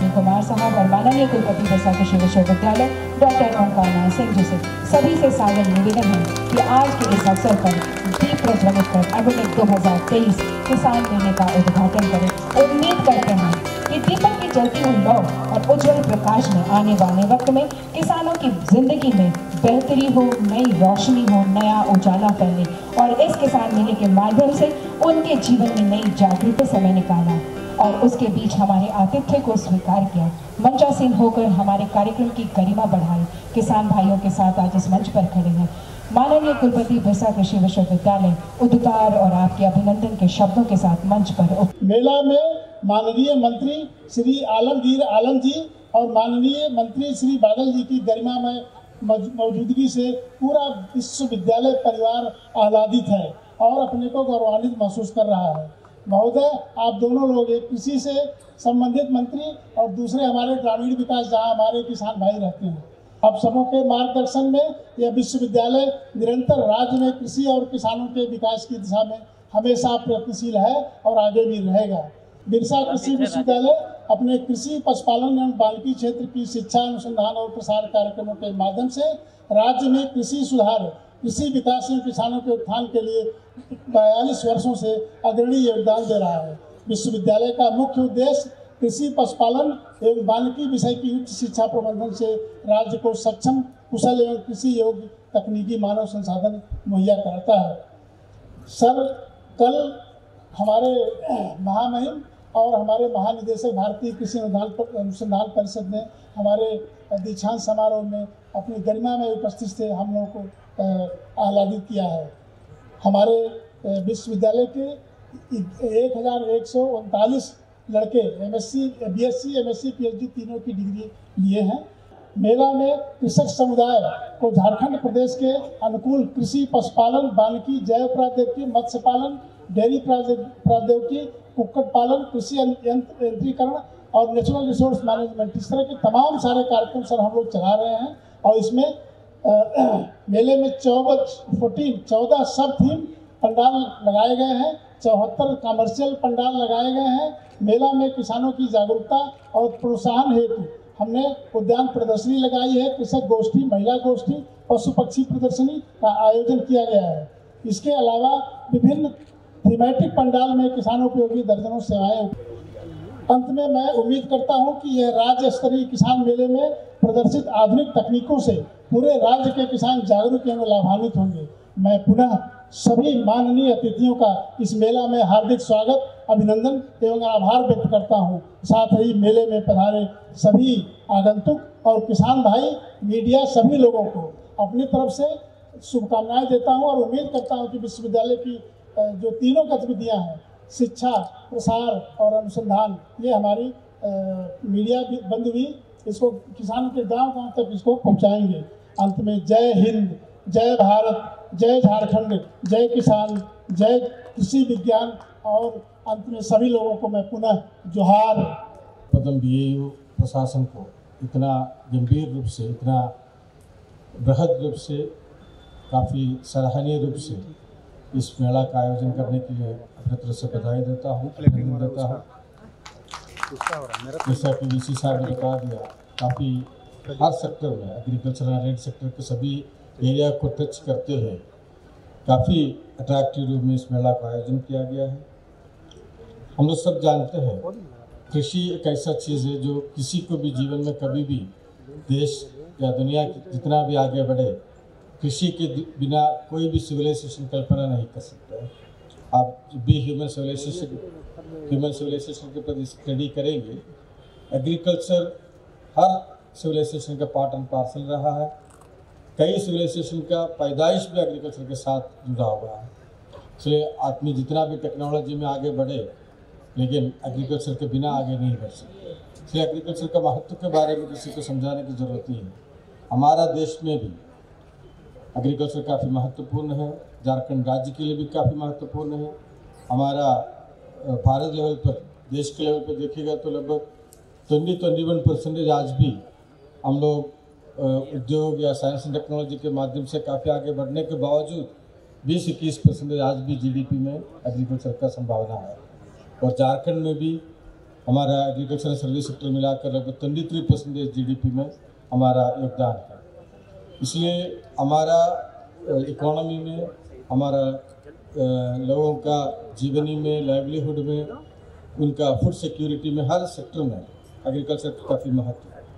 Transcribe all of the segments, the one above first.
अनिल कुमार साहब और माननीय कुलपति बिरसा कृषि विश्वविद्यालय डॉक्टर ओंकार नाथ सिंह जी से सभी से सादर निवेदन है कि आज के इस अवसर पर दीप प्रज्वलित कर एग्रोटेक 2023 किसान मेले का उद्घाटन करें। उम्मीद करते हैं कि दीपक की जलती हुई लौ और उज्जवल प्रकाश में आने वाले वक्त में किसानों की जिंदगी में बेहतरी हो, नई रोशनी हो, नया उजाला फैले और इस किसान मेले के माध्यम से उनके जीवन में नई जागृति समय निकाला और उसके बीच हमारे आतिथ्य को स्वीकार किया, मंचासीन होकर हमारे कार्यक्रम की गरिमा बढ़ाई। किसान भाइयों के साथ आज इस मंच पर खड़े हैं माननीय कुलपति बिरसा कृषि विश्वविद्यालय उद्गार और आपके अभिनंदन के शब्दों के साथ मंच पर। मेला में माननीय मंत्री श्री आलमगीर आलम जी और माननीय मंत्री श्री बादल जी की गरिमा में मौजूदगी से पूरा विश्वविद्यालय परिवार आह्लादित है और अपने को गौरवान्वित महसूस कर रहा है। महोदय, आप दोनों लोग एक कृषि से संबंधित मंत्री और दूसरे हमारे ग्रामीण विकास जहां हमारे किसान भाई रहते हैं, आप सबों के मार्गदर्शन में यह विश्वविद्यालय निरंतर राज्य में कृषि और किसानों के विकास की दिशा में हमेशा प्रयत्नशील है और आगे भी रहेगा। बिरसा कृषि विश्वविद्यालय अपने कृषि, पशुपालन एवं वानिकी क्षेत्र की शिक्षा, अनुसंधान और प्रसार कार्यक्रमों के माध्यम से राज्य में कृषि सुधार, कृषि विकास एवं किसानों के उत्थान के लिए 42 वर्षों से अग्रणी योगदान दे रहा है। विश्वविद्यालय का मुख्य उद्देश्य कृषि, पशुपालन एवं वानिकी विषय की उच्च शिक्षा प्रबंधन से राज्य को सक्षम, कुशल एवं कृषि योग्य तकनीकी मानव संसाधन मुहैया कराता है। सर, कल हमारे महामहिम और हमारे महानिदेशक भारतीय कृषि अनुसंधान परिषद ने हमारे दीक्षांत समारोह में अपनी गरिमा में उपस्थित से हम लोगों को आह्लादित किया है। हमारे विश्वविद्यालय के 1139 लड़के एमएससी, बीएससी, एमएससी, पीएचडी तीनों की डिग्री लिए हैं। मेला में कृषक समुदाय को झारखंड प्रदेश के अनुकूल कृषि, पशुपालन, वानिकी, जैव प्रौद्योगिकी, मत्स्य पालन, डेयरी प्रौद्योगिकी, कुक्कुट पालन, कृषि यंत्रीकरण और नेचुरल रिसोर्स मैनेजमेंट, इस तरह के तमाम सारे कार्यक्रम सर हम लोग चला रहे हैं। और इसमें मेले में 14 सब थीम पंडाल लगाए गए हैं, 74 कमर्शियल पंडाल लगाए गए हैं। मेला में किसानों की जागरूकता और प्रोत्साहन हेतु हमने उद्यान प्रदर्शनी लगाई है, कृषक गोष्ठी, महिला गोष्ठी, पशु पक्षी प्रदर्शनी का आयोजन किया गया है। इसके अलावा विभिन्न थीमेटिक पंडाल में किसानों उपयोगी दर्जनों सेवाएं। अंत में मैं उम्मीद करता हूं कि यह राज्य स्तरीय किसान मेले में प्रदर्शित आधुनिक तकनीकों से पूरे राज्य के किसान जागरूक एवं लाभान्वित होंगे। मैं पुनः सभी माननीय अतिथियों का इस मेला में हार्दिक स्वागत, अभिनंदन एवं आभार व्यक्त करता हूं। साथ ही मेले में पधारे सभी आगंतुक और किसान भाई, मीडिया, सभी लोगों को अपनी तरफ से शुभकामनाएं देता हूं और उम्मीद करता हूं कि विश्वविद्यालय की जो तीनों गतिविधियां हैं, शिक्षा, प्रसार और अनुसंधान, ये हमारी मीडिया बंधु भी इसको किसानों के गांव-गांव तक इसको पहुंचाएंगे। अंत में जय हिंद, जय भारत, जय झारखंड, जय किसान, जय कृषि विज्ञान और अंत में सभी लोगों को मैं पुनः जोहार। पद्म बीएयू प्रशासन को इतना गंभीर रूप से, इतना बृहद रूप से, काफ़ी सराहनीय रूप से इस मेला का आयोजन करने के लिए अपनी तरफ से बधाई देता हूँ, अभिनंदन देता हूँ। जैसा कि वीसी साहब ने बता दिया, काफ़ी हर सेक्टर में, एग्रीकल्चर एंड सेक्टर के सभी एरिया को टच करते हुए काफ़ी अट्रैक्टिव रूप में इस मेला का आयोजन किया गया है। हम लोग सब जानते हैं कृषि एक ऐसा चीज़ है जो किसी को भी जीवन में कभी भी देश या दुनिया जितना भी आगे बढ़े, कृषि के बिना कोई भी सिविलाइजेशन कल्पना नहीं कर सकता है। आप भी ह्यूमन सिविलाइजेशन के प्रति स्टडी करेंगे, एग्रीकल्चर हर सिविलाइजेशन का पार्ट एंड पार्सल रहा है। कई सिविलाइजेशन का पैदाइश भी एग्रीकल्चर के साथ जुड़ा हुआ है। इसलिए आदमी जितना भी टेक्नोलॉजी में आगे बढ़े, लेकिन एग्रीकल्चर के बिना आगे नहीं बढ़ सकते। इसलिए एग्रीकल्चर का महत्व के बारे में किसी को समझाने की ज़रूरत नहीं है। हमारा देश में भी एग्रीकल्चर काफ़ी महत्वपूर्ण है, झारखंड राज्य के लिए भी काफ़ी महत्वपूर्ण है। हमारा भारत लेवल पर, देश के लेवल पर देखिएगा तो लगभग 21% आज भी हम लोग उद्योग या साइंस एंड टेक्नोलॉजी के माध्यम से काफ़ी आगे बढ़ने के बावजूद 20-21% आज भी जीडीपी में एग्रीकल्चर का संभावना है। और झारखंड में भी हमारा एग्रीकल्चरल सर्विस सेक्टर मिलाकर लगभग 23% GDP में हमारा योगदान है। इसलिए हमारा इकोनॉमी में, हमारा लोगों का जीवनी में, लाइवलीहुड में, उनका फूड सिक्योरिटी में, हर सेक्टर में एग्रीकल्चर का काफ़ी महत्व है।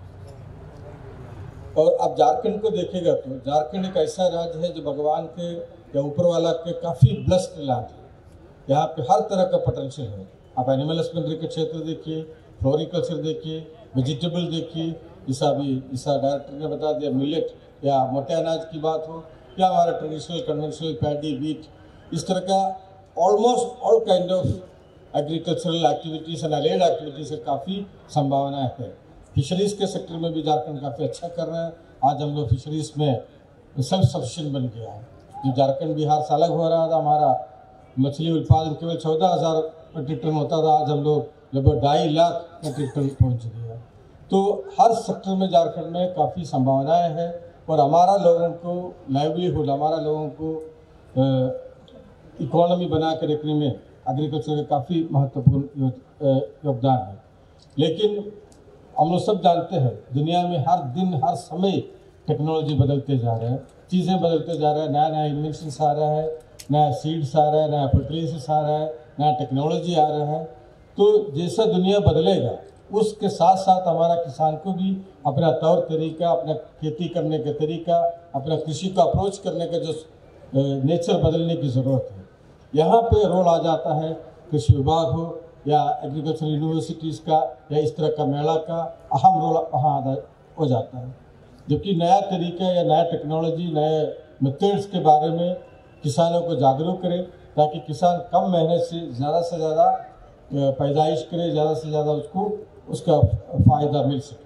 और अब झारखंड को देखेगा तो झारखंड एक ऐसा राज्य है जो भगवान के या ऊपर वाला के काफ़ी ब्लेस्ड लैंड है। यहाँ पे हर तरह का पोटेंशियल है। आप एनिमल हस्बेंड्री के क्षेत्र देखिए, फ्लोरिकल्चर देखिए, वेजिटेबल देखिए, जैसा डायरेक्टर ने बता दिया, मिलेट या मोटे अनाज की बात हो, या हमारा ट्रेडिशनल कन्वेंशनल पैडी, वीट, इस तरह का almost all kind of agricultural activities and allied activities से काफ़ी संभावनाएं है। फिशरीज़ के सेक्टर में भी झारखंड काफ़ी अच्छा कर रहा है। आज हम लोग फिशरीज़ में सेल्फ सफिशिएंट बन गया है। जो झारखंड बिहार से अलग हो रहा था, हमारा मछली उत्पादन केवल 14,000 मेट्रिक टन होता था, आज हम लोग लगभग 2.5 लाख मेट्रिक टन पहुँच गए हैं। तो हर सेक्टर में झारखंड में काफ़ी संभावनाएँ हैं और हमारा लोगों को लाइवलीहुड, हमारा लोगों को इकोनॉमी बना के रखने में एग्रीकल्चर का काफ़ी महत्वपूर्ण योगदान है। लेकिन हम लोग सब जानते हैं दुनिया में हर दिन हर समय टेक्नोलॉजी बदलते जा रहे हैं, चीज़ें बदलते जा रहे हैं, नया नया इन्वेंशंस आ रहा है, नया सीड्स आ रहा है, नया फर्टिलाइजर्स आ रहा है, नया टेक्नोलॉजी आ रहा है। तो जैसा दुनिया बदलेगा उसके साथ साथ हमारा किसान को भी अपना तौर तरीका, अपना खेती करने का तरीका, अपना कृषि का अप्रोच करने का जो नेचर बदलने की ज़रूरत है। यहाँ पे रोल आ जाता है कृषि विभाग हो या एग्रीकल्चर यूनिवर्सिटीज़ का या इस तरह का मेला का अहम रोल वहाँ हो जाता है। जबकि नया तरीका या नया टेक्नोलॉजी, नए मेथड्स के बारे में किसानों को जागरूक करें ताकि किसान कम मेहनत से ज़्यादा पैदाइश करे, ज़्यादा से ज़्यादा उसका फ़ायदा मिल सके।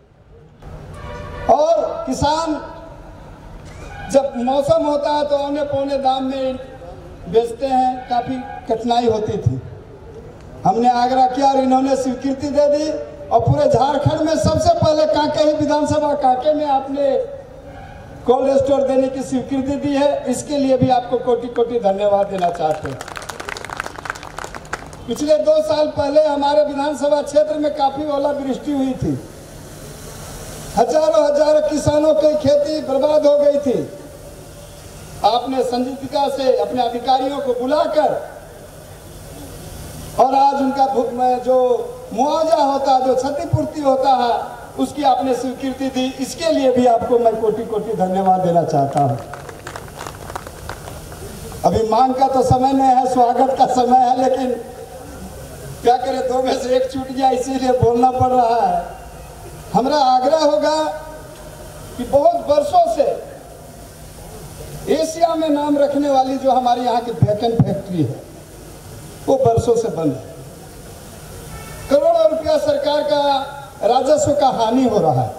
और किसान जब मौसम होता है तो औने पौने दाम में बेचते हैं, काफ़ी कठिनाई होती थी। हमने आग्रह किया और इन्होंने स्वीकृति दे दी और पूरे झारखंड में सबसे पहले कांके ही विधानसभा कांके में आपने कोल्ड स्टोर देने की स्वीकृति दी है। इसके लिए भी आपको कोटि कोटि धन्यवाद देना चाहते हैं। पिछले 2 साल पहले हमारे विधानसभा क्षेत्र में काफ़ी ओलावृष्टि हुई थी, हजारों किसानों की खेती बर्बाद हो गई थी। आपने संजीदगी से अपने अधिकारियों को बुलाकर और आज उनका जो मुआवजा होता है, जो क्षतिपूर्ति होता है, उसकी आपने स्वीकृति दी। इसके लिए भी आपको मैं कोटि कोटि धन्यवाद देना चाहता हूं। अभी मांग का तो समय नहीं है, स्वागत का समय है, लेकिन क्या करें, 2 में से 1 छूट गया, इसीलिए बोलना पड़ रहा है। हमारा आग्रह होगा कि बहुत वर्षों से एशिया में नाम रखने वाली जो हमारी यहाँ की बेकन फैक्ट्री है वो वर्षों से बंद है। करोड़ों रुपया सरकार का राजस्व का हानि हो रहा है।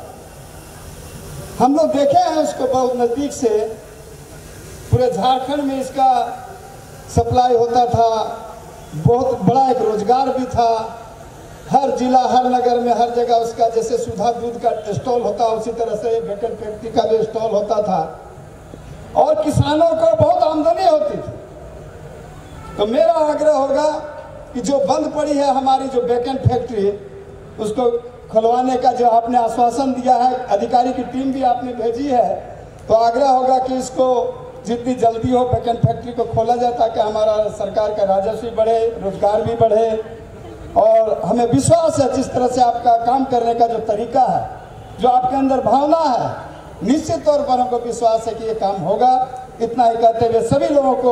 हम लोग देखे हैं उसको बहुत नज़दीक से। पूरे झारखंड में इसका सप्लाई होता था, बहुत बड़ा एक रोजगार भी था। हर जिला, हर नगर में, हर जगह उसका, जैसे सुधा दूध का स्टॉल होता उसी तरह से बेकन फैक्ट्री का भी स्टॉल होता था और किसानों को बहुत आमदनी होती थी। तो मेरा आग्रह होगा कि जो बंद पड़ी है हमारी जो बेकन फैक्ट्री, उसको खुलवाने का जो आपने आश्वासन दिया है, अधिकारी की टीम भी आपने भेजी है, तो आग्रह होगा कि इसको जितनी जल्दी हो बेकन फैक्ट्री को खोला जाए ताकि हमारा सरकार का राजस्व बढ़े, रोजगार भी बढ़े। और हमें विश्वास है जिस तरह से आपका काम करने का जो तरीका है, जो आपके अंदर भावना है, निश्चित तौर पर हमको विश्वास है कि ये काम होगा। इतना ही कहते हुए सभी लोगों को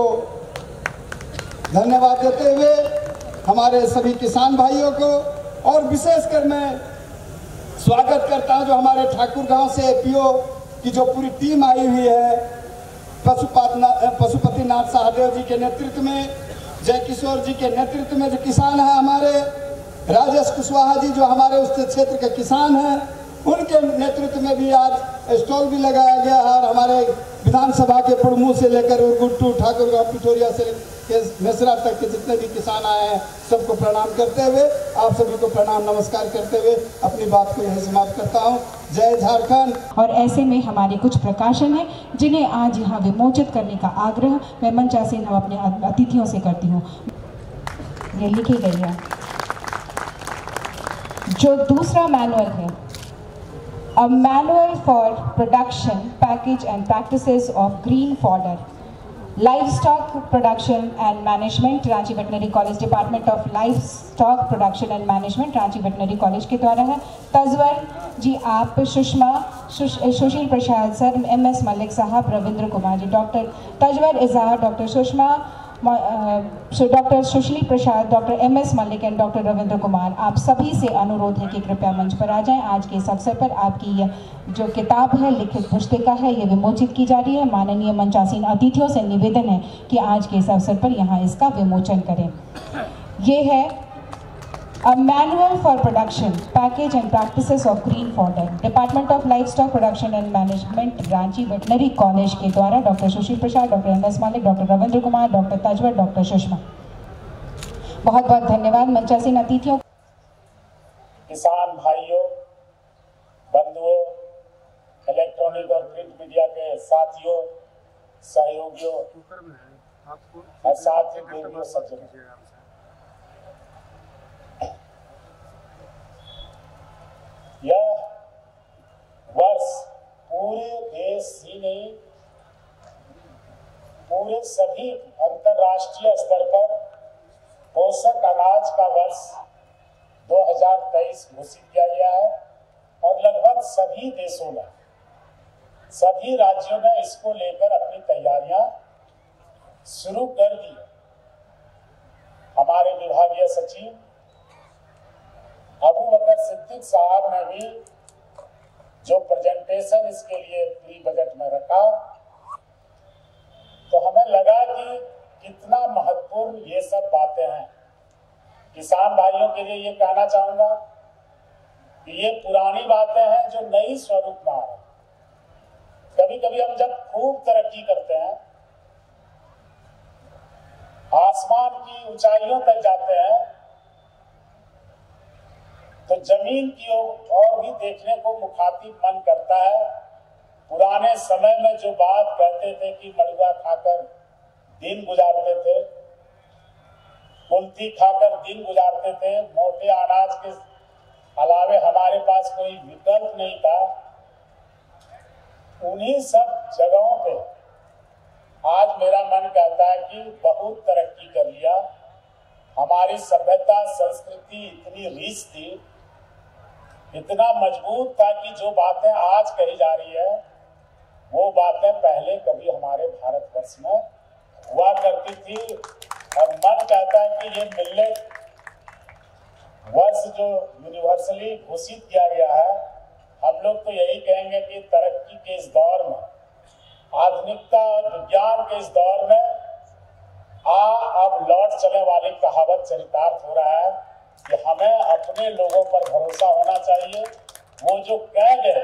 धन्यवाद देते हुए हमारे सभी किसान भाइयों को और विशेषकर मैं स्वागत करता हूं जो हमारे ठाकुर गांव से एपीओ की जो पूरी टीम आई हुई है, पशुपतिनाथ सहदेव जी के नेतृत्व में, जय किशोर जी के नेतृत्व में जो किसान हैं हमारे, राजेश कुशवाहा जी जो हमारे उस क्षेत्र के किसान हैं, उनके नेतृत्व में भी आज स्टॉल भी लगाया गया है। और हमारे विधानसभा के प्रमुख से लेकर गुट्टू, ठाकुरगांव, पिठोरिया से मेसरा तक के जितने भी किसान आए हैं सबको प्रणाम करते हुए, आप सभी को प्रणाम नमस्कार करते हुए अपनी बात को यही समाप्त करता हूं। जय झारखंड। और ऐसे में हमारे कुछ प्रकाशन हैं जिन्हें आज यहाँ विमोचित करने का आग्रह मैं मंचासीन अपने अतिथियों से करती हूँ। ये लिखी गई है। जो दूसरा मैनुअल है, a manual for production package and practices of green fodder, livestock production and management, Ranchi veterinary college, department of livestock production and management, Ranchi veterinary college के द्वारा है। तजवर जी आप, सुषमा, सुशील प्रसाद सर, MS मलिक साहब, Ravindra Kumar ji. Doctor Tajwar Izhar, doctor Sushma, doctor Sushil Prasad, doctor MS Malik and doctor Ravindra Kumar, आप सभी से अनुरोध है कि कृपया मंच पर आ जाएं। आज के इस अवसर पर आपकी यह जो किताब है, लिखित पुस्तिका है, ये विमोचित की जा रही है। माननीय मंचासीन अतिथियों से निवेदन है कि आज के इस अवसर पर यहाँ इसका विमोचन करें। ये है A Manual for Production, Package and Practices of Green Fodder, Department of Livestock Production and Management, Ranchi veterinary college के द्वारा doctor Sushil Prasad, doctor MS Malik, doctor Ravindra Kumar, doctor Tajwar, doctor Sushma. बहुत बहुत धन्यवाद मंचासीन अतिथियों। किसान भाइयों, बंधुओं, इलेक्ट्रॉनिक और प्रिंट मीडिया के साथियों, सहयोगियों और साथ ही देवियों सज्जनों, यह वर्ष पूरे देश ही नहीं, पूरे सभी अंतर्राष्ट्रीय स्तर पर पोषक अनाज का वर्ष 2023 घोषित किया गया है और लगभग सभी देशों में, सभी राज्यों ने इसको लेकर अपनी तैयारियां शुरू कर दी। हमारे विभागीय सचिव अबू बकर सिद्दीक साहब ने भी जो प्रेजेंटेशन इसके लिए प्री बजट में रखा, तो हमें लगा कि कितना महत्वपूर्ण ये सब बातें हैं। किसान भाइयों के लिए ये कहना चाहूंगा कि ये पुरानी बातें हैं जो नई स्वरूप में आ रही। कभी कभी हम जब खूब तरक्की करते हैं, आसमान की ऊंचाइयों तक जाते हैं, तो जमीन की ओर भी देखने को मुखातिब मन करता है। पुराने समय में जो बात कहते थे कि मड़ुआ खाकर दिन गुजारते थे, कुल्थी खाकर दिन गुजारते थे, मोटे अनाज के अलावे हमारे पास कोई विकल्प नहीं था, उन्हीं सब जगहों पे आज मेरा मन कहता है कि बहुत तरक्की कर लिया। हमारी सभ्यता संस्कृति इतनी रिच थी, इतना मजबूत था कि जो बातें आज कही जा रही है वो बातें पहले कभी हमारे भारतवर्ष में हुआ करती थी। और मन कहता है कि ये मिलेट वर्ष जो यूनिवर्सली घोषित किया गया है, हम लोग तो यही कहेंगे कि तरक्की के इस दौर में, आधुनिकता और विज्ञान के इस दौर में अब लौट चले वाली कहावत चरितार्थ हो रहा है कि हमें अपने लोगों पर भरोसा होना चाहिए। वो जो कह गए,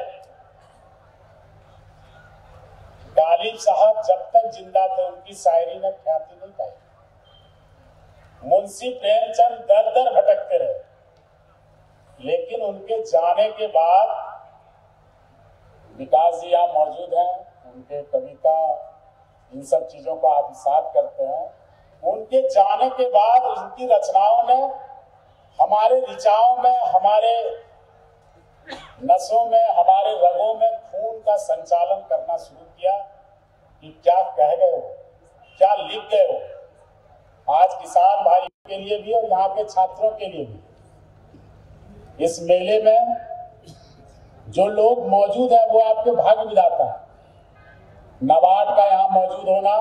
गालिब साहब जब तक जिंदा थे उनकी शायरी ने ख्याति नहीं पाई। मुंशी प्रेमचंद दर दर भटकते रहे, लेकिन उनके जाने के बाद विकास जी यहाँ मौजूद हैं, उनके कविता इन सब चीजों को आत्मसात करते हैं। उनके जाने के बाद उनकी रचनाओं ने हमारे ऋचाओं में, हमारे नसों में, हमारे रगों में खून का संचालन करना शुरू किया कि क्या कह गए हो, क्या लिख गए हो। आज किसान भाई के लिए भी और यहाँ के छात्रों के लिए भी इस मेले में जो लोग मौजूद हैं वो आपके भाग्य विधाता है। नाबार्ड का यहाँ मौजूद होना,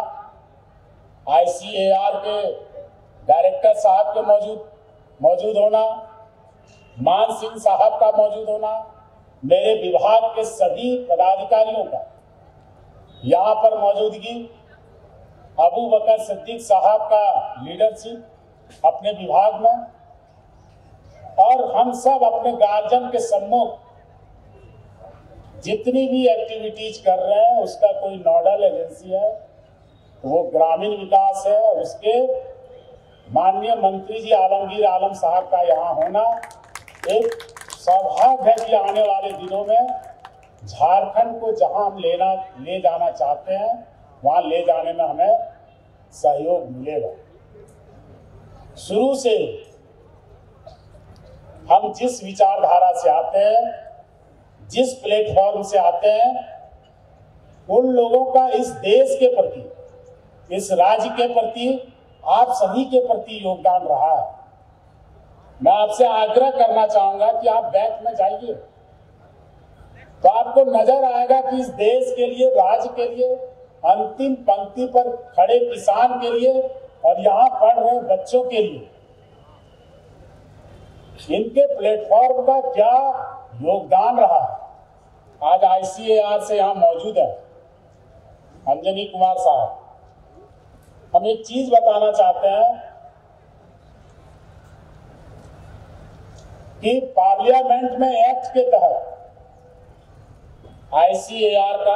ICAR के डायरेक्टर साहब के मौजूद होना, मान सिंह साहब का मौजूद होना, मेरे विभाग के सभी पदाधिकारियों का यहाँ पर मौजूदगी, अबू बकर सिद्दीक साहब का लीडरशिप अपने विभाग में, और हम सब अपने गार्जियन के सम्मुख जितनी भी एक्टिविटीज कर रहे हैं उसका कोई नोडल एजेंसी है तो वो ग्रामीण विकास है। और उसके माननीय मंत्री जी आलमगीर आलम साहब का यहाँ होना एक सौभाग्य है कि आने वाले दिनों में झारखंड को जहां हम ले जाना चाहते हैं वहां ले जाने में हमें सहयोग मिलेगा। शुरू से हम जिस विचारधारा से आते हैं, जिस प्लेटफॉर्म से आते हैं, उन लोगों का इस देश के प्रति, इस राज्य के प्रति, आप सभी के प्रति योगदान रहा है। मैं आपसे आग्रह करना चाहूंगा कि आप बैंक में जाइए तो आपको नजर आएगा कि इस देश के लिए, राज्य के लिए, अंतिम पंक्ति पर खड़े किसान के लिए और यहाँ पढ़ रहे बच्चों के लिए इनके प्लेटफॉर्म का क्या योगदान रहा है। आज ICAR से यहाँ मौजूद है अंजनी कुमार साहब। हम एक चीज बताना चाहते हैं कि पार्लियामेंट में एक्ट के तहत ICAR का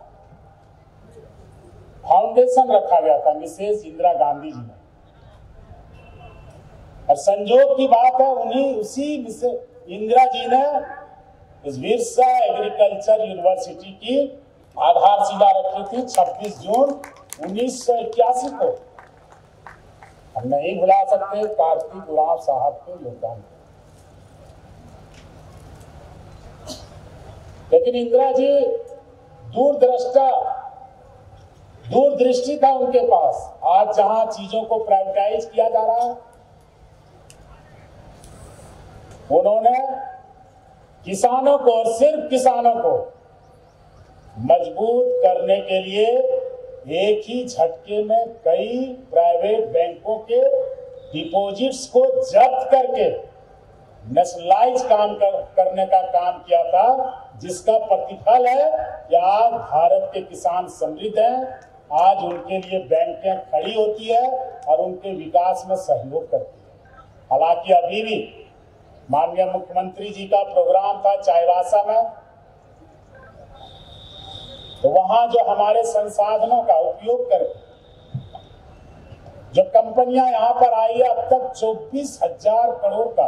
फाउंडेशन रखा गया था मिसेस इंदिरा गांधी जी ने, और संजोग की बात है उसी मिसेस इंदिरा जी ने इस बिरसा एग्रीकल्चर यूनिवर्सिटी की आधारशिला रखी थी 26 जून 1981 को। हम नहीं भुला सकते कार्तिक उरांव साहब के योगदान। लेकिन इंदिरा जी दूरदृष्टि था उनके पास। आज जहां चीजों को प्राइवेटाइज किया जा रहा है, उन्होंने किसानों को और सिर्फ किसानों को मजबूत करने के लिए एक ही झटके में कई प्राइवेट बैंकों के डिपॉजिट्स को जब्त करके नेशनलाइज करने का काम किया था, जिसका प्रतिफल है कि आज भारत के किसान समृद्ध हैं। आज उनके लिए बैंकें खड़ी होती है और उनके विकास में सहयोग करती है। हालांकि अभी भी माननीय मुख्यमंत्री जी का प्रोग्राम था चाईबासा में, तो वहां जो हमारे संसाधनों का उपयोग करके जो कंपनियां यहां पर आई है, अब तक 24,000 करोड़ का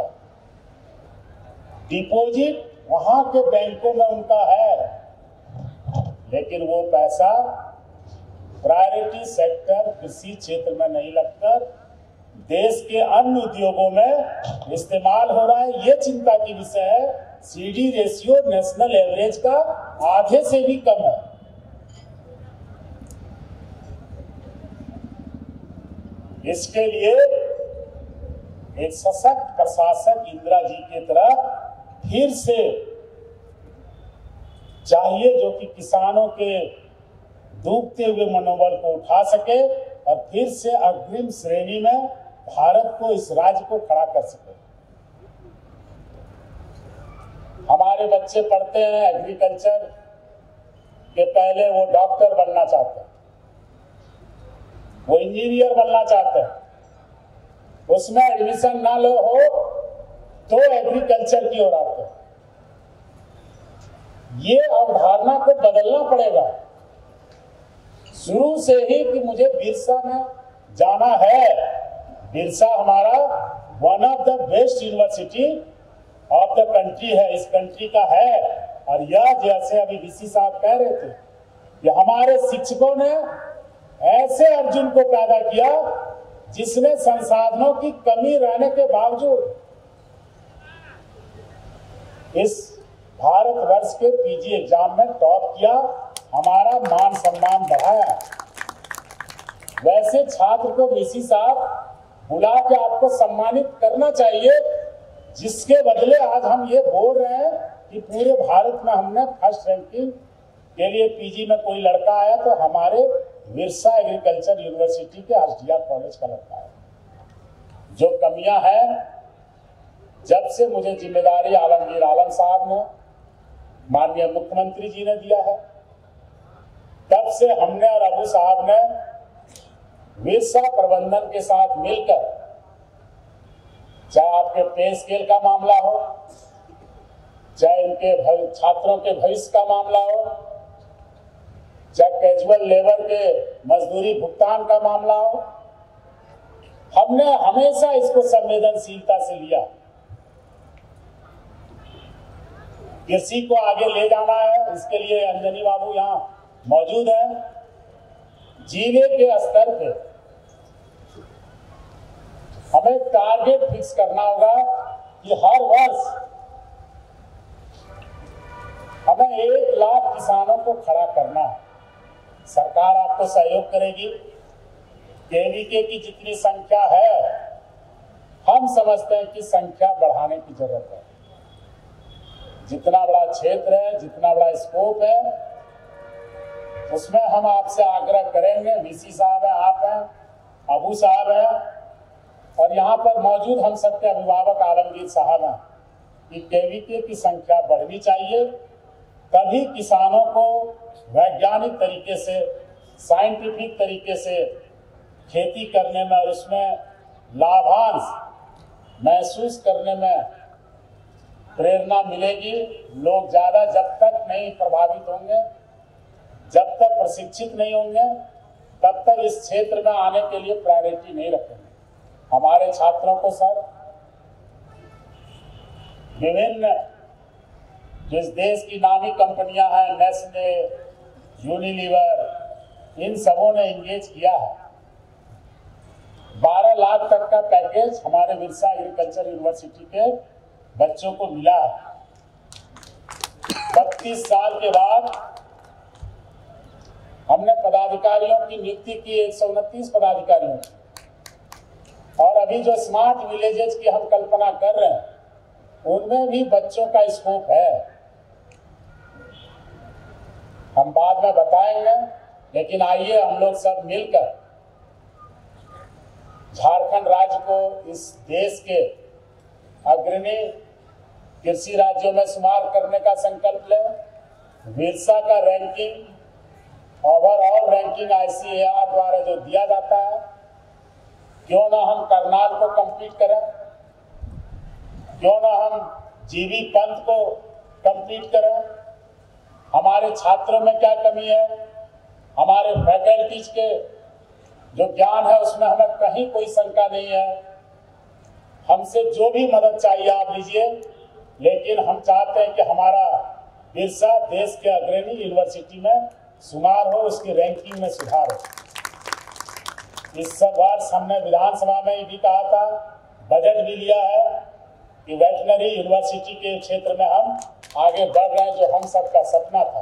डिपॉजिट वहां के बैंकों में उनका है। लेकिन वो पैसा प्रायोरिटी सेक्टर कृषि क्षेत्र में नहीं लगकर देश के अन्य उद्योगों में इस्तेमाल हो रहा है। ये चिंता की विषय है। CD रेशियो नेशनल एवरेज का आधे से भी कम है। इसके लिए एक सशक्त प्रशासक इंदिरा जी की तरह फिर से चाहिए, जो कि किसानों के डूबते हुए मनोबल को उठा सके और फिर से अग्रिम श्रेणी में भारत को, इस राज्य को खड़ा कर सके। हमारे बच्चे पढ़ते हैं एग्रीकल्चर के, पहले वो डॉक्टर बनना चाहते हैं, वो इंजीनियर बनना चाहते हैं, उसमें एडमिशन ना लो हो तो एग्रीकल्चर की ओर आते हैं। ये अवधारणा को बदलना पड़ेगा शुरू से ही कि मुझे बिरसा में जाना है। बिरसा हमारा one of the best university of the country है, इस कंट्री का है। और यह जैसे अभी VC साहब कह रहे थे कि हमारे शिक्षकों ने ऐसे अर्जुन को पैदा किया जिसने संसाधनों की कमी रहने के बावजूद इस भारतवर्ष के PG एग्जाम में टॉप किया, हमारा मान सम्मान बढ़ाया। वैसे छात्र को VC साहब बुला के आपको सम्मानित करना चाहिए, जिसके बदले आज हम ये बोल रहे हैं कि पूरे भारत में हमने फर्स्ट रैंकिंग के लिए PG में कोई लड़का आया तो हमारे बिरसा एग्रीकल्चर यूनिवर्सिटी के RDR कॉलेज का लड़का है। जो कमियां हैं, जब से मुझे जिम्मेदारी आलमगीर आलम साहब ने, माननीय मुख्यमंत्री जी ने दिया है, तब से हमने और अबू साहब ने बिरसा प्रबंधन के साथ मिलकर, चाहे आपके पे स्केल का मामला हो, चाहे इनके छात्रों के भविष्य का मामला हो, चाहे कैजुअल लेबर के मजदूरी भुगतान का मामला हो, हमने हमेशा इसको संवेदनशीलता से लिया। कृषि को आगे ले जाना है, इसके लिए अंजनी बाबू यहाँ मौजूद है। जिले के स्तर पे हमें टारगेट फिक्स करना होगा कि हर वर्ष हमें 1 लाख किसानों को खड़ा करना है। सरकार आपको सहयोग करेगी। केवीके की जितनी संख्या है, हम समझते हैं कि संख्या बढ़ाने की जरूरत है। जितना बड़ा क्षेत्र है, जितना बड़ा स्कोप है, उसमें हम आपसे आग्रह करेंगे। वीसी साहब हैं, आप हैं, अबू साहब हैं और यहाँ पर मौजूद हम सबके अभिभावक आलमगीर साहब हैं कि केवीके की संख्या बढ़नी चाहिए। तभी किसानों को वैज्ञानिक तरीके से, साइंटिफिक तरीके से खेती करने में और उसमें लाभांश महसूस करने में प्रेरणा मिलेगी। लोग ज़्यादा जब तक नहीं प्रभावित होंगे, जब तक प्रशिक्षित नहीं होंगे, तब तक इस क्षेत्र में आने के लिए प्रायोरिटी नहीं रखेंगे। हमारे छात्रों को सर विभिन्न जो इस देश की नामी कंपनियां हैं, नेस्ले, यूनिलीवर, इन सबों ने इंगेज किया है। 12 लाख तक का पैकेज हमारे बिरसा एग्रीकल्चर यूनिवर्सिटी के बच्चों को मिला है। 32 साल के बाद हमने पदाधिकारियों की नियुक्ति की, 129 पदाधिकारियों की, और अभी जो स्मार्ट विलेजेस की हम कल्पना कर रहे हैं उनमें भी बच्चों का स्कोप है। हम बाद में बताएंगे, लेकिन आइए हम लोग सब मिलकर झारखंड राज्य को इस देश के अग्रणी कृषि राज्यों में शुमार करने का संकल्प लें। बिरसा का रैंकिंग, ओवरऑल रैंकिंग ICAR द्वारा जो दिया जाता है, क्यों ना हम करनाल को कंप्लीट करें, क्यों ना हम जीवी पंत को कंप्लीट करें। हमारे छात्रों में क्या कमी है, हमारे फैकल्टीज के जो ज्ञान है उसमें हमें कहीं कोई शंका नहीं है। हमसे जो भी मदद चाहिए आप लीजिए, लेकिन हम चाहते हैं कि हमारा बिरसा देश के अग्रणी यूनिवर्सिटी में शुमार हो, उसकी रैंकिंग में सुधार हो। इस वर्ष हमने विधानसभा में भी कहा था, बजट भी लिया है कि वेटनरी यूनिवर्सिटी के क्षेत्र में हम आगे बढ़ रहे हैं, जो हम सबका सपना था।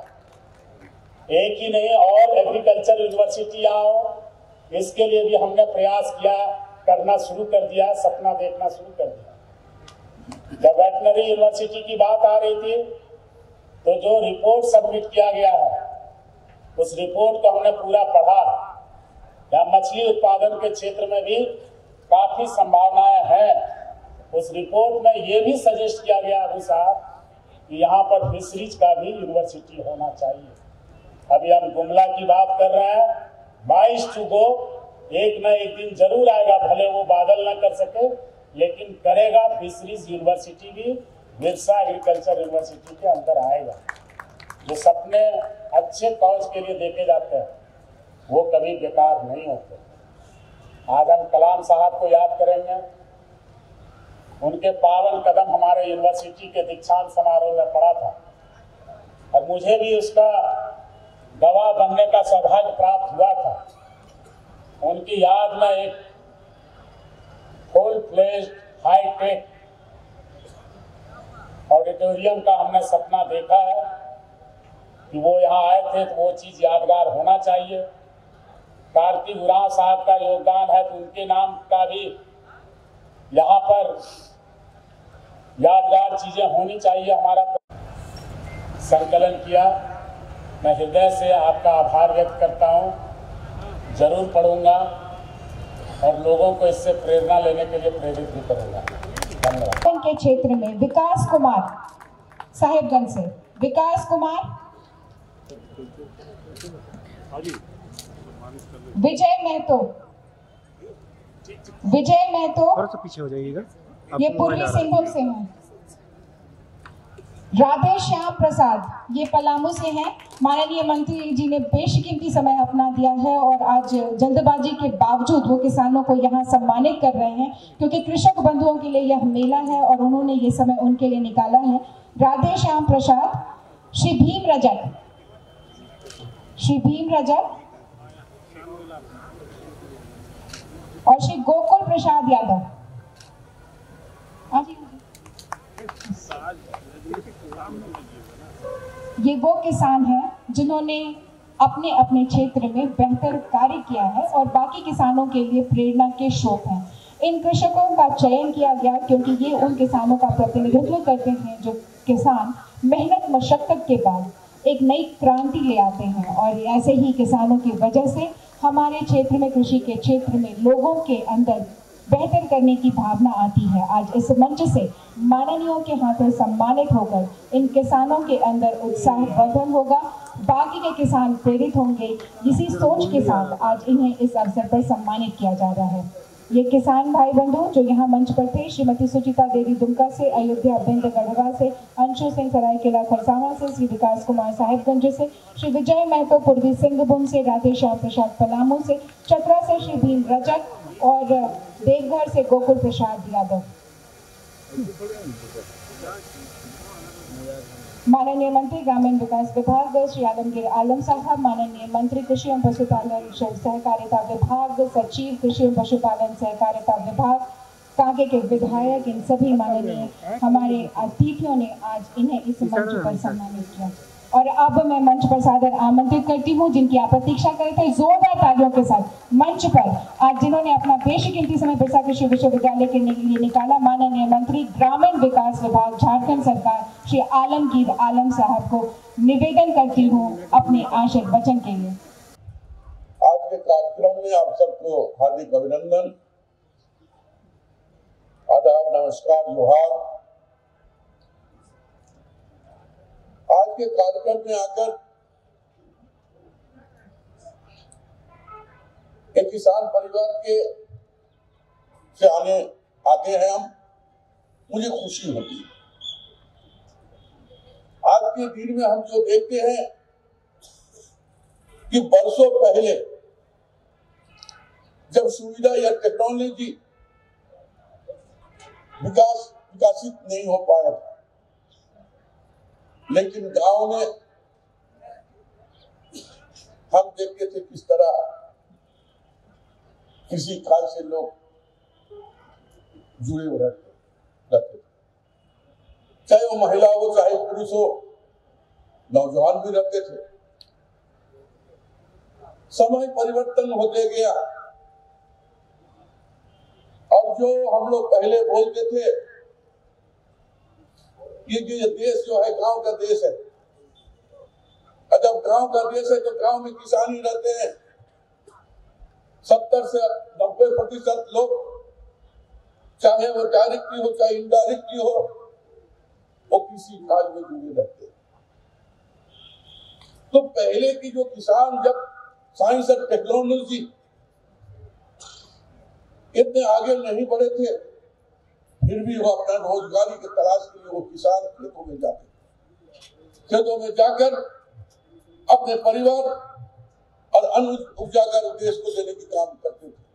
एक ही नहीं और एग्रीकल्चर यूनिवर्सिटी यहाँ हो, इसके लिए भी हमने प्रयास किया, करना शुरू कर दिया, सपना देखना शुरू कर दिया। जब वेटनरी यूनिवर्सिटी की बात आ रही थी तो जो रिपोर्ट सबमिट किया गया है, उस रिपोर्ट को हमने पूरा पढ़ा। या मछली उत्पादन के क्षेत्र में भी काफी संभावनाएं हैं। उस रिपोर्ट में ये भी सजेस्ट किया गया अबू साहब कि यहाँ पर फिशरीज का भी यूनिवर्सिटी होना चाहिए। अभी हम गुमला की बात कर रहे हैं, 22 टू गो, एक न एक दिन जरूर आएगा, भले वो बादल ना कर सके, लेकिन करेगा। फिशरीज यूनिवर्सिटी भी बिरसा एग्रीकल्चर यूनिवर्सिटी के अंदर आएगा। जो सपने अच्छे कॉज के लिए देखे जाते हैं वो कभी बेकार नहीं होते। आज हम कलाम साहब को याद करेंगे। उनके पावन कदम हमारे यूनिवर्सिटी के दीक्षांत समारोह में पड़ा था और मुझे भी उसका गवाह बनने का सौभाग्य प्राप्त हुआ था। उनकी याद में एक फुल फ्लेज्ड हाईटेक ऑडिटोरियम का हमने सपना देखा है कि वो यहाँ आए थे, तो वो चीज़ यादगार होना चाहिए। कार्तिक उरांव साहब का योगदान है, तो उनके नाम का भी यहाँ पर यादगार चीजें होनी चाहिए। हमारा संकलन किया, मैं हृदय से आपका आभार व्यक्त करता हूँ। जरूर पढ़ूंगा और लोगों को इससे प्रेरणा लेने के लिए प्रेरित भी करूंगा। धन्यवाद। के क्षेत्र में विकास कुमार साहेबगंज से, विकास कुमार, विजय महतो, विजय महतो, थोड़ा सा पीछे हो जाइएगा, ये पूर्वी सिंहभूम से हैं। राधे श्याम प्रसाद, ये पलामू से हैं। माननीय मंत्री जी ने बेशकीमती समय अपना दिया है और आज जल्दबाजी के बावजूद वो किसानों को यहाँ सम्मानित कर रहे हैं, क्योंकि कृषक बंधुओं के लिए यह मेला है और उन्होंने ये समय उनके लिए निकाला है। राधे श्याम प्रसाद, श्री भीम रजक, श्री भीम रजक और श्री गोकुल प्रसाद यादव। ये वो किसान हैं जिन्होंने अपने अपने क्षेत्र में बेहतर कार्य किया है और बाकी किसानों के लिए प्रेरणा के स्रोत हैं। इन कृषकों का चयन किया गया क्योंकि ये उन किसानों का प्रतिनिधित्व करते हैं जो किसान मेहनत मशक्कत के बाद एक नई क्रांति ले आते हैं, और ऐसे ही किसानों की वजह से हमारे क्षेत्र में, कृषि के क्षेत्र में लोगों के अंदर बेहतर करने की भावना आती है। आज इस मंच से माननीयों के हाथों सम्मानित होकर इन किसानों के अंदर उत्साह वर्धन होगा, बाकी के किसान प्रेरित होंगे। इसी सोच के साथ आज इन्हें इस अवसर पर सम्मानित किया जा रहा है। ये किसान भाई बंधु जो यहाँ मंच पर थे, श्रीमती सुचिता देवी दुमका से, अयोध्या बिंद गढ़वा से, अंशु सिंह सरायकेला खरसावां से, श्री विकास कुमार साहिबगंज से, श्री विजय महतो पूर्वी सिंहभूम से, राधे श्याम प्रसाद पलामू से, चतरा से श्री भीम रजक और देवघर से गोकुल प्रसाद यादव। माननीय मंत्री ग्रामीण विकास विभाग श्री आलमगीर आलम साहब, माननीय मंत्री कृषि एवं पशुपालन सहकारिता विभाग, सचिव कृषि एवं पशुपालन सहकारिता विभाग, कांके के विधायक, इन सभी माननीय हमारे अतिथियों ने आज इन्हें इस मंच पर सम्मानित किया। और अब मैं मंच पर सादर आमंत्रित करती हूँ जिनकी आप प्रतीक्षा कर रहे थे, जोरदार तालियों के साथ मंच पर आज जिन्होंने अपना बेशकीमती समय बिरसा कृषि विश्वविद्यालय के लिए निकाला, माननीय मंत्री ग्रामीण विकास विभाग झारखंड सरकार श्री आलमगीर आलम साहब को निवेदन करती हूँ अपने आशीर्वाद वचन के लिए। आज के कार्यक्रम में आप सबको हार्दिक अभिनंदन, आदाब, नमस्कार, जोहार। आज के कार्यक्रम में आकर एक किसान परिवार के से आते हैं हम, मुझे खुशी होती है। आज के दिन में हम जो देखते हैं कि बरसों पहले जब सुविधा या टेक्नोलॉजी विकसित नहीं हो पाया था, लेकिन गांव में हम देखते थे किस तरह किसी खाल से लोग जुड़े हुए रहते थे, चाहे वो महिला हो चाहे पुरुष हो, नौजवान भी रहते थे। समय परिवर्तन होते गया और जो हम लोग पहले बोलते थे ये देश जो है गांव का देश है, जब गांव का देश है तो गांव में किसान ही रहते हैं। 70 से 90% लोग, चाहे वो डायरेक्टली हो चाहे इनडायरेक्टली हो, वो किसी काज में जुड़े रहते हैं। तो पहले की जो किसान जब साइंस और टेक्नोलॉजी इतने आगे नहीं बढ़े थे, फिर भी वो अपना रोजगारी की तलाश के लिए वो किसान खेतों में जाते थे। खेतों में जाकर अपने परिवार और अन्न उपजाकर देश को देने की काम करते थे।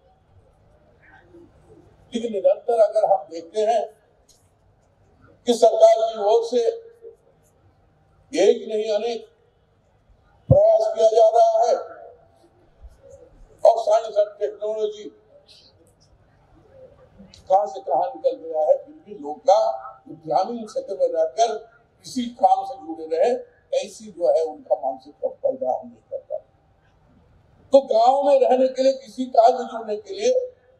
लेकिन निरंतर अगर हम देखते हैं कि सरकार की ओर से एक नहीं अनेक प्रयास किया जा रहा है और साइंस और टेक्नोलॉजी कहां से कहां निकल गया है, फिर भी लोग का ग्रामीण क्षेत्र में रहकर किसी काम से जुड़े रहे, ऐसी जो है उनका मानसिकता पैदा हम नहीं करता। तो गांव में रहने के लिए, किसी कार्य में जुड़ने के लिए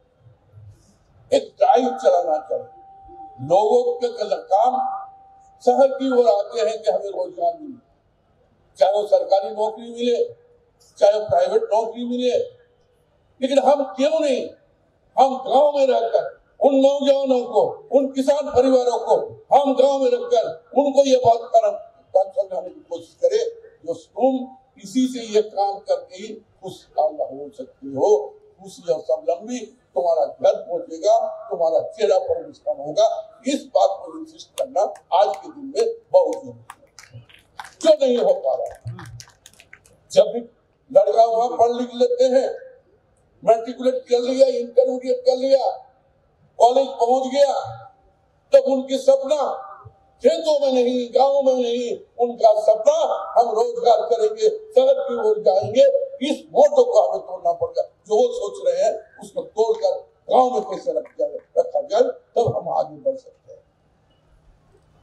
एक ड्राइव चलाना चाहिए। लोगों के काम शहर की ओर आते हैं कि हमें रोजगार मिले, चाहे वो सरकारी नौकरी मिले चाहे प्राइवेट नौकरी मिले, लेकिन हम क्यों नहीं, हम गांव में रहकर उन नौजवानों को, उन किसान परिवारों को हम गांव में रखकर उनको ये बात समझाने की कोशिश करें जो तुम इसी से ये काम करके ही खुशहाल हो सकते हो, खुशी और स्वावलंबी तुम्हारा घर पहुंचेगा, तुम्हारा चेहरा पर मुस्कान होगा। इस बात को इंसिस्ट करना आज के दिन में बहुत जरूरी है, जो नहीं हो पा रहा। जब भी लड़का वहां पढ़ लिख लेते हैं, मैट्रिकुलेट कर लिया, इंटरमीडिएट कर लिया, कॉलेज पहुंच गया, तब उनकी सपना खेतों में नहीं, गांव में नहीं, उनका सपना हम रोजगार करेंगे, शहर की ओर जाएंगे। इस मोटो को हमें तोड़ना पड़ेगा। जो वो सोच रहे हैं उसको तोड़कर गांव में कैसे रखा जाए, तब हम आगे बढ़ सकते हैं।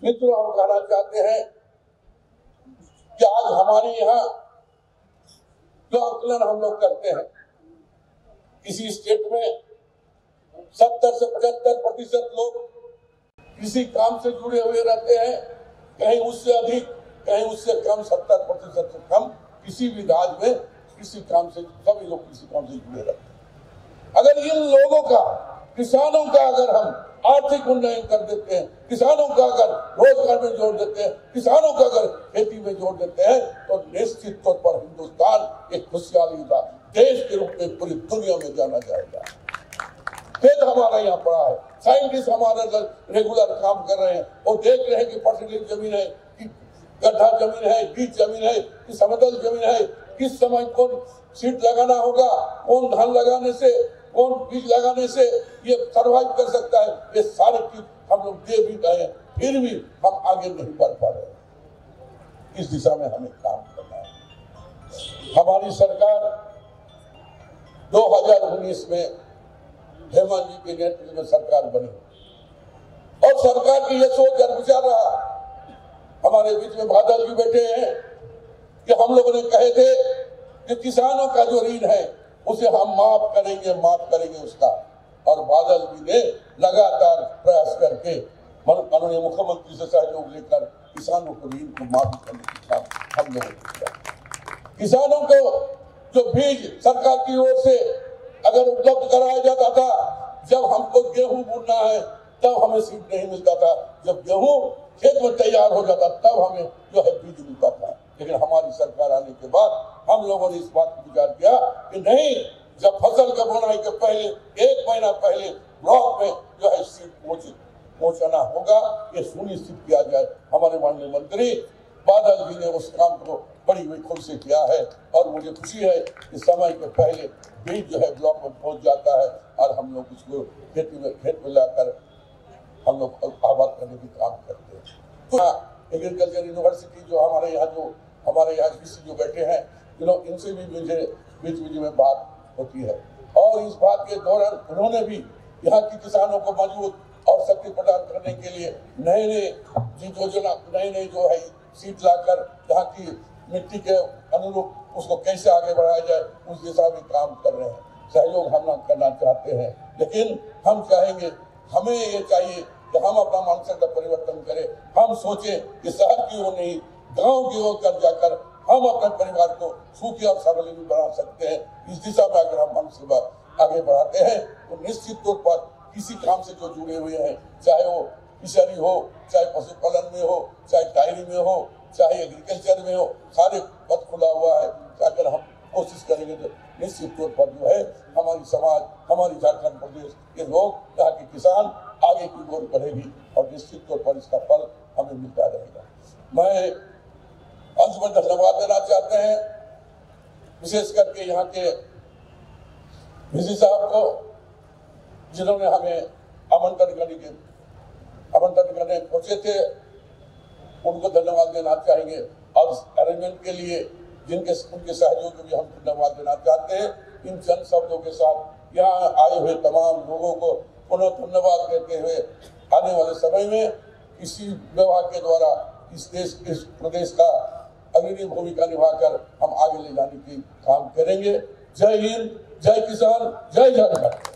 मित्रों, हम कहना चाहते हैं कि आज हमारे यहाँ जो आकलन हम लोग करते हैं, किसी स्टेट में 70 से 75% लोग किसी काम से जुड़े हुए रहते हैं, कहीं उससे अधिक, कहीं उससे कम, 70% से कम किसी भी राज्य में किसी काम से, सभी लोग किसी काम से जुड़े रहते हैं। अगर इन लोगों का, किसानों का अगर हम आर्थिक उन्नयन कर देते हैं, किसानों का अगर रोजगार में जोड़ देते हैं, किसानों का अगर खेती में जोड़ देते हैं, तो निश्चित तौर पर हिंदुस्तान एक खुशहाली का देश के रूप में पूरी दुनिया में जाना जाएगा। खेत हमारा यहाँ पड़ा है, साइंटिस्ट हमारे रेगुलर काम कर रहे हैं, वो देख रहे हैं कि फर्टिलाइज जमीन है, कि गड्ढा जमीन है, बीज जमीन है, कि समतल जमीन है, किस समय कौन सीड लगाना होगा, कौन धान लगाने से, कौन बीज लगाने से ये सर्वाइव कर सकता है। ये सारे चीज हम लोग दे भी रहे हैं, फिर भी हम आगे नहीं बढ़ पा रहे। इस दिशा में हमें काम करना है। हमारी सरकार 2019 में हेमंत जी के नेतृत्व में सरकार बनी और सरकार की ये सोच और विचार रहा। हमारे बीच में बादल जी बैठे हैं कि हम लोगों ने कहे थे कि किसानों का जो ऋण है उसे हम माफ करेंगे उसका, और बादल जी ने लगातार प्रयास करके माननीय मुख्यमंत्री से सहयोग लेकर किसानों को ऋण को माफ करने की काम हम लोगों ने किया। किसानों को जो बीज सरकार की ओर से अगर उपलब्ध कराया जाता था, जब हमको गेहूं बुनना है तब हमें सीड नहीं मिलता था, जब गेहूं खेत में तैयार हो जाता तब हमें जो है बीज मिलता था। लेकिन हमारी सरकार आने के बाद हम लोगों ने इस बात पर विचार किया कि नहीं, जब फसल का बुनाई के पहले 1 महीना पहले ब्लॉक में जो है सीड पहुंचाना होगा, ये सुनिश्चित किया जाए। हमारे माननीय मंत्री बादल जी ने उस काम को बड़ी खुद से किया है और मुझे खुशी है कि समय के पहले बीज जो है ब्लॉक में पहुंच जाता है और हम लोग उसको खेत में लाकर हम लोग आबाद करने की काम करते हैं। तो एग्रीकल्चर यूनिवर्सिटी जो हमारे यहाँ किसी जो बैठे हैं, इनसे भी मुझे बीच में बात होती है और इस बात के दौरान उन्होंने भी यहाँ की किसानों को मजबूत और शक्ति प्रदान करने के लिए नए जो है सीट लाकर यहाँ की मिट्टी के अनुरूप उसको कैसे आगे बढ़ाया जाए उस दिशा में काम कर रहे हैं। सहयोग हम लोग करना चाहते हैं, लेकिन हम चाहेंगे, हमें ये चाहिए कि हम अपना मानसिक का परिवर्तन करें। हम सोचें कि शहर की ओर नहीं, गांव की ओर कर जाकर हम अपने परिवार को सुखी और स्वावलंबी बना सकते हैं। इस दिशा में अगर हम मानसिक आगे बढ़ाते हैं तो निश्चित तौर पर किसी काम से जो जुड़े हुए हैं, चाहे वो फिशरी हो, चाहे पशुपालन में हो, चाहे डायरी में हो, चाहे एग्रीकल्चर में हो, सारे पद खुला हुआ है। अगर हम कोशिश करेंगे तो निश्चित तौर पर जो है हमारी समाज, हमारी झारखंड प्रदेश के लोग, यहाँ के किसान आगे की ओर बढ़ेगी और निश्चित तौर पर इसका फल हमें मिलता रहेगा। मैं अंत में धन्यवाद देना चाहते हैं विशेष करके यहाँ के विजी साहब को, जिन्होंने हमें आमंत्रण करने पहुंचे थे, उनको धन्यवाद देना चाहेंगे और अरेंजमेंट के लिए उनके सहयोग भी हम धन्यवाद देना चाहते हैं। इन चंद शब्दों के साथ यहाँ आए हुए तमाम लोगों को पुनः धन्यवाद देते हुए आने वाले समय में इसी विभाग के द्वारा इस प्रदेश का अग्रणी भूमिका निभाकर हम आगे ले जाने की काम करेंगे। जय हिंद, जय किसान, जय झारखंड।